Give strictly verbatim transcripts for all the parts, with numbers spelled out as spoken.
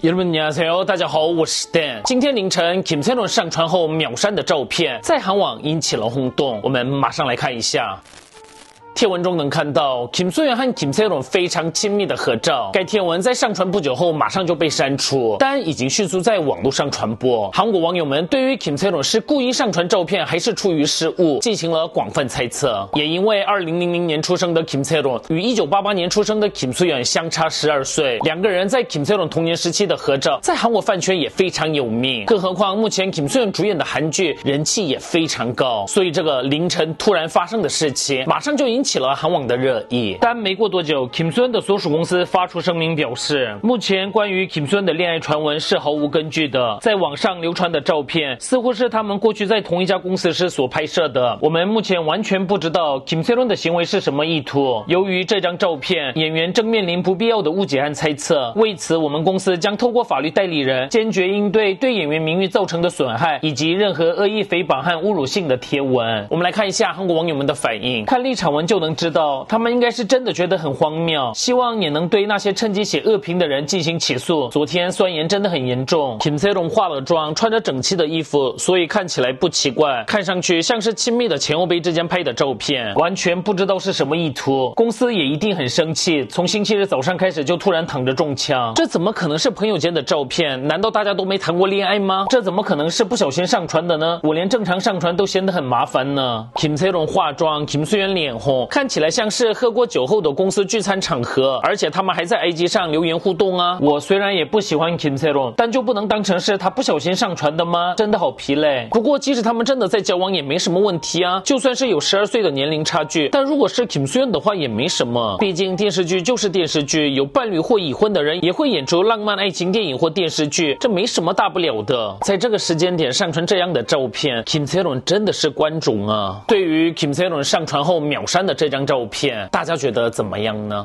여러분 안녕하세요，大家好，我是 Dan。今天凌晨 Kim Tae-ron 上传后秒删的照片，在韩网引起了轰动。我们马上来看一下。 贴文中能看到 Kim Soo-hyun 和 Kim Tae-ron 非常亲密的合照。该贴文在上传不久后马上就被删除，但已经迅速在网络上传播。韩国网友们对于 Kim Tae-ron 是故意上传照片还是出于失误，进行了广泛猜测。也因为二零零零年出生的 Kim Tae-ron 与一九八八年出生的 Kim Soo-hyun 相差十二岁，两个人在 Kim Tae-ron 童年时期的合照，在韩国饭圈也非常有名。更何况目前 Kim Soo-hyun 主演的韩剧人气也非常高，所以这个凌晨突然发生的事情，马上就引起了韩网的热议。但没过多久 ，Kim Soo-hyun 的所属公司发出声明表示，目前关于 Kim Soo-hyun 的恋爱传闻是毫无根据的，在网上流传的照片似乎是他们过去在同一家公司时所拍摄的。我们目前完全不知道 Kim Tae-ron 的行为是什么意图。由于这张照片，演员正面临不必要的误解和猜测，为此我们公司将透过法律代理人，坚决应对对演员名誉造成的损害，以及任何恶意诽谤和侮辱性的贴文。我们来看一下韩国网友们的反应，看立场文就能知道。 他们应该是真的觉得很荒谬，希望也能对那些趁机写恶评的人进行起诉。昨天酸言真的很严重 ，Kim Tae-ron 化了妆，穿着整齐的衣服，所以看起来不奇怪，看上去像是亲密的前后辈之间拍的照片，完全不知道是什么意图。公司也一定很生气，从星期日早上开始就突然躺着中枪，这怎么可能是朋友间的照片？难道大家都没谈过恋爱吗？这怎么可能是不小心上传的呢？我连正常上传都嫌得很麻烦呢。Kim Tae-ron 化妆 ，Kim Soo-hyun 脸红，看起来像是喝过酒后的公司聚餐场合，而且他们还在 I G 上留言互动啊！我虽然也不喜欢 Kim Tae-ron， 但就不能当成是他不小心上传的吗？真的好疲累。不过即使他们真的在交往也没什么问题啊，就算是有十二岁的年龄差距，但如果是 Kim Soo-hyun 的话也没什么，毕竟电视剧就是电视剧，有伴侣或已婚的人也会演出浪漫爱情电影或电视剧，这没什么大不了的。在这个时间点上传这样的照片 ，Kim Tae-ron 真的是观众啊！对于 Kim Tae-ron 上传后秒删的这张照片，大家觉得怎么样呢？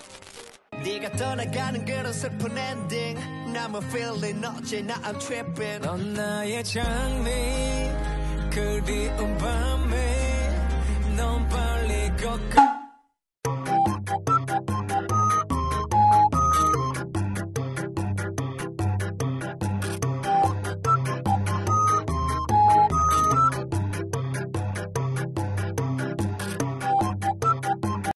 네가 떠나가는 그런 슬픈 엔딩 남은 feeling 어찌나 I'm tripping 넌 나의 장미 그리운 밤